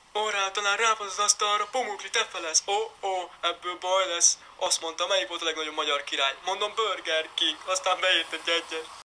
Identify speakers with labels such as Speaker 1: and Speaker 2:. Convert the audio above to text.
Speaker 1: Orrán talán ráfasz az asztalra, Pumukli, te felesz. Ebből baj lesz. Azt mondta, melyik volt a legnagyobb magyar király? Mondom, Burger King, aztán beért egy egyet.